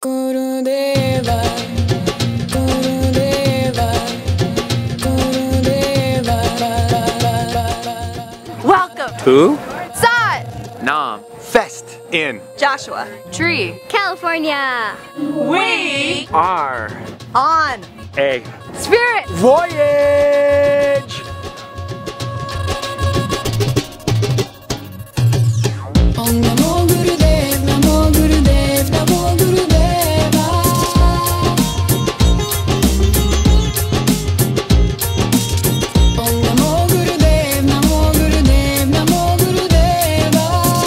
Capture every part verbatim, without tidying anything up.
Gurudeva, Gurudeva, Gurudeva. Welcome to Sat Nam Fest in Joshua Tree, California. We are on a Spirit Voyage. Om Namo Gurudev, Namo Gurudev, Namo Gurudeva. Om Namo Gurudev, Namo Gurudev, Namo Gurudeva.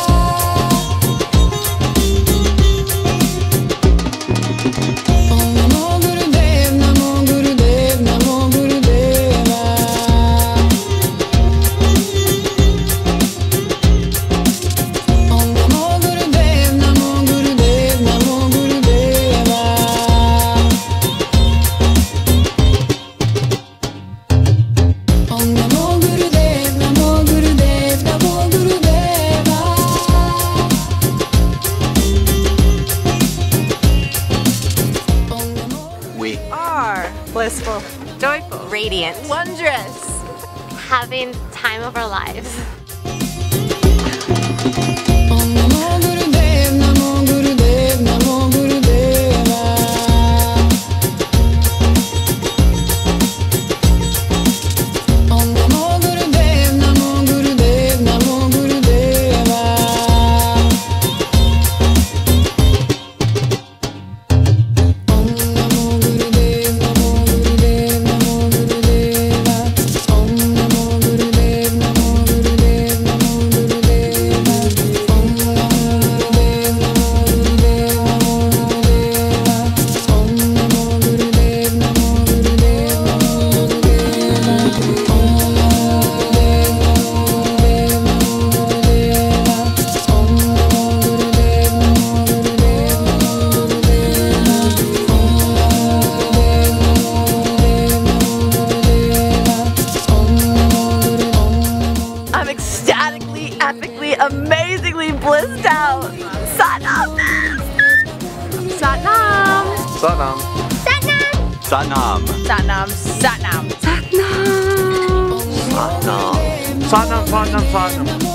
Om Namo Gurudev, Namo Gurudev, Namo Gurudeva. Om Namo Gurudev, Namo Gurudev, Namo Gurudeva. Om Namo Gurudev, Namo Gurudev, Namo Gurudeva. Om Namo We are blissful, joyful, Radiant. wondrous. Having time of our lives. Om Namo Gurudev, Namo Gurudev, Namo Gurudeva. Om Namo Gurudev, Namo Gurudev, Namo Gurudeva. Om Namo Gurudev, Namo Gurudev, Namo Gurudeva. Om Namo Gurudev, Namo Gurudev, Namo Gurudeva. Om Namo Gurudev, Namo Gurudev, Namo Gurudeva. Om Namo Gurudev, Namo Gurudev, Namo Gurudeva. Om Namo Gurudev, Namo Gurudev, Namo Gurudeva. Om Namo Gurudev, Namo Gurudev, Namo Gurudeva. Om Namo Gurudev, Namo Gurudev, Namo Gurudeva. Om Namo Gurudev. I'm ecstatically, epically, amazingly blissed out. Satnam. Satnam. Sanam. Sanam. Satnam. Satnam. Satnam. Sanam. Sanam. Sanam. Sanam.